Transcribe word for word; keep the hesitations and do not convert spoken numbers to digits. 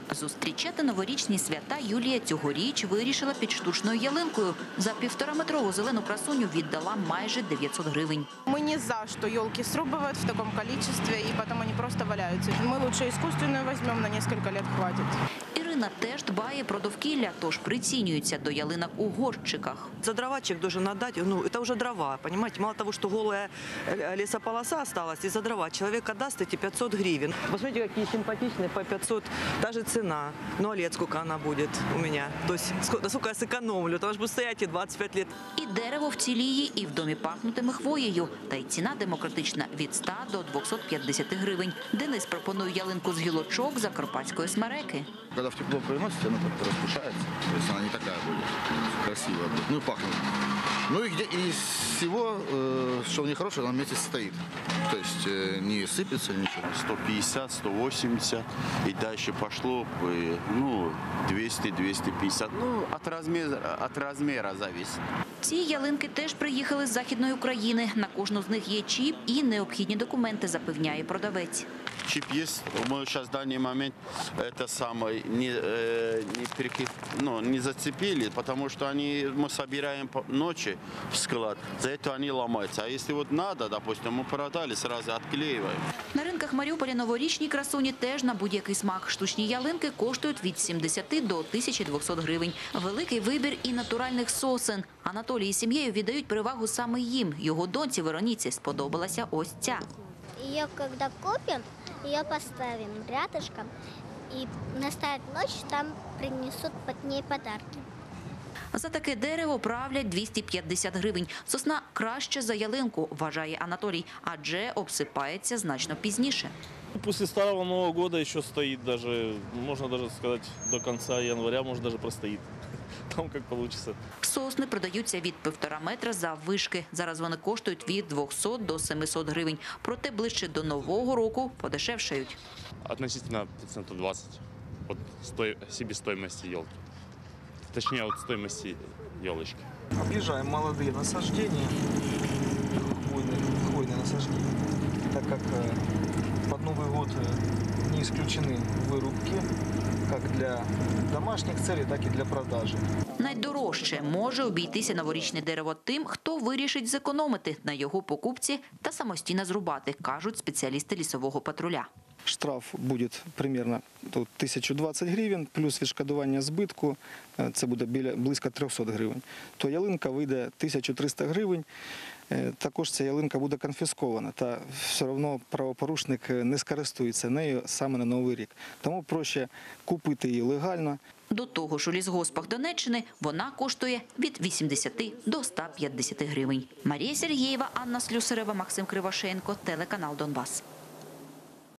Зустрічати новорічні свята Юлія цьогоріч вирішила під штучною ялинкою. За півтораметрову зелену красуню віддала майже дев'ятсот гривень. Мы не за, что елки срубывают в таком количестве, и потом они просто валяются. Мы лучше искусственную возьмем, на несколько лет хватит. Ірина теж дбає про довкілля, тож прицінюється до ялинок у горщиках. За дрова человек должен отдать, ну это уже дрова, понимаете? Мало того, что голая лесополоса осталась, и за дрова человек отдаст эти пятьсот гривен. Посмотрите, какие симпатичные, по пятьсот, даже цена. Ну а лет сколько она будет у меня? То есть насколько я сэкономлю, потому что буду стоять и двадцать пять лет. І дерево вціліє, і в домі пахнутиме хвоєю. Та й ціна демократична – від ста до двохсот п'ятдесят гривень. Денис пропонує ялинку з гілочок закарпатської смереки. Когда в тепло приносите, она как-то распушается. То есть она не такая будет красивая. Будет. Ну и пахнет. Ну и где из всего, э, что в ней хорошее, она вместе стоит. То есть э, не сыпется ничего. сто пятьдесят, сто восемьдесят. И дальше пошло, э, ну, двести, двести пятьдесят. Ну, от размера, от размера зависит. Ці ялинки теж приїхали з Західної України. На кожну з них є чіп і необхідні документи, запевняє продавець. Чип есть. Мы сейчас в данный момент это самое не, э, не, перекип... ну, не зацепили, потому что они, мы собираем по ночи в склад, за это они ломаются. А если вот надо, допустим, мы продали, сразу отклеиваем. На ринках Маріуполя новорічні красуні теж на будь-який смак. Штучні ялинки коштують від сімдесяти до тисячі двохсот гривень. Великий вибір і натуральних сосен. Анатолій із сім'єю віддають перевагу саме їм. Його доньці Вероніці сподобалася ось ця. Ее когда купим, ее поставим рядышком и наставят ночь, там принесут под ней подарки. За таке дерево правлять двісті п'ятдесят гривень. Сосна краще за ялинку, вважає Анатолій, адже обсипається значно пізніше. После Старого Нового года еще стоит даже, можно даже сказать, до конца января, может даже простоит. Там как получится. Сосни продаються від півтора метра заввишки. Зараз вони коштують від двохсот до семисот гривень. Проте ближче до Нового року подешевшають. Относительно процентов двадцать от себестоимости елки. Точнее, от стоимости елочки. Объезжаем молодые насаждения, хвойные, хвойные насаждения, так как под Новый год не исключены вырубки, как для домашних целей, так і для продажі. Найдорожче може обійтися новорічне дерево тим, хто вирішить зекономити на його покупці та самостійно зрубати, кажуть спеціалісти лісового патруля. Штраф буде примерно тисяча двадцять гривень, плюс відшкодування збитку, це буде біля, близько трьохсот гривень. То ялинка вийде тисяча триста гривень, також ця ялинка буде конфіскована, та все одно правопорушник не скористується нею саме на Новий рік. Тому проще купити її легально. До того ж у лісгоспах Донеччини вона коштує від вісімдесяти до ста п'ятдесяти гривень. Марія Сергієва, Анна Слюсарева, Максим Кривошеєнко, телеканал Донбас.